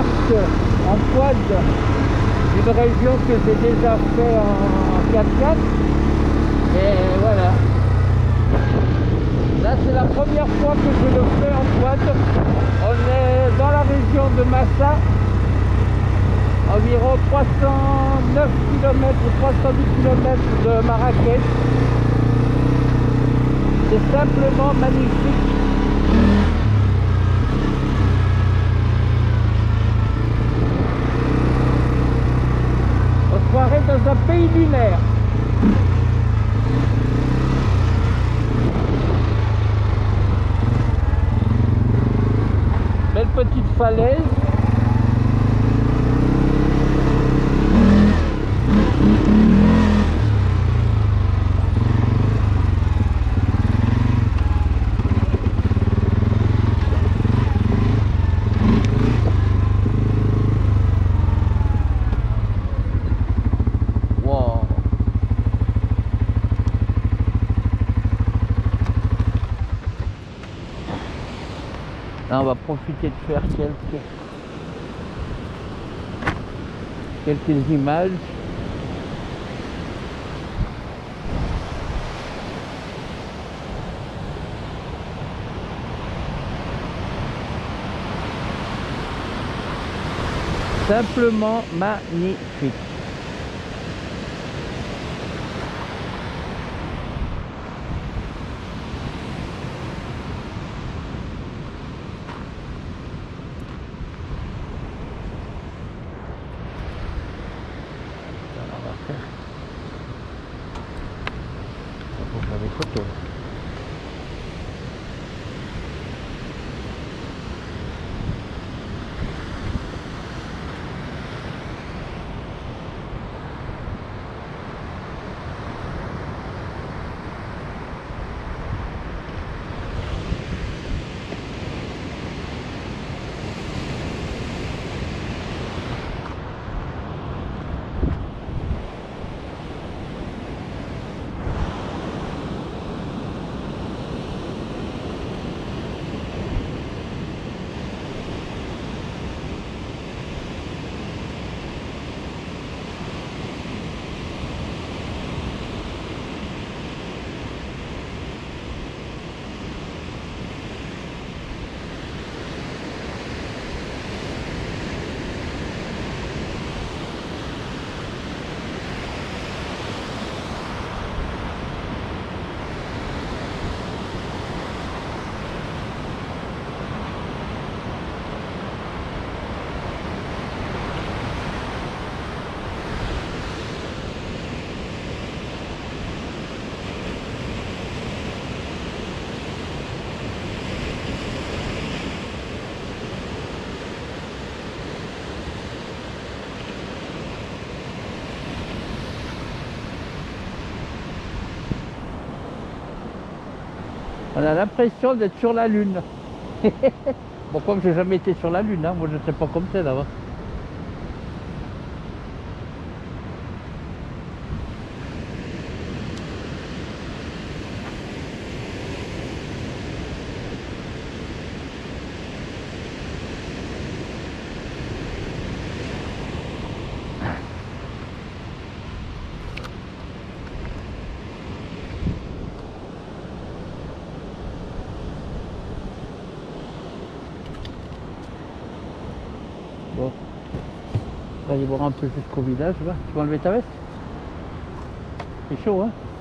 débarque en quad d'une région que j'ai déjà fait en 4x4. Et voilà. Là, c'est la première fois que je le fais en quad. On est dans la région de Massa, environ 309 km ou 310 km de Marrakech. C'est simplement magnifique. On se croirait dans un pays lunaire. Belle petite falaise. Wow. Là, on va profiter de faire quelques images. Simplement magnifique. On va faire des photos. On a l'impression d'être sur la Lune. Bon, comme j'ai jamais été sur la Lune, hein, moi je ne sais pas comme c'est là-bas. Bon, on va aller voir un peu jusqu'au village là. Tu vas enlever ta veste? C'est chaud, hein?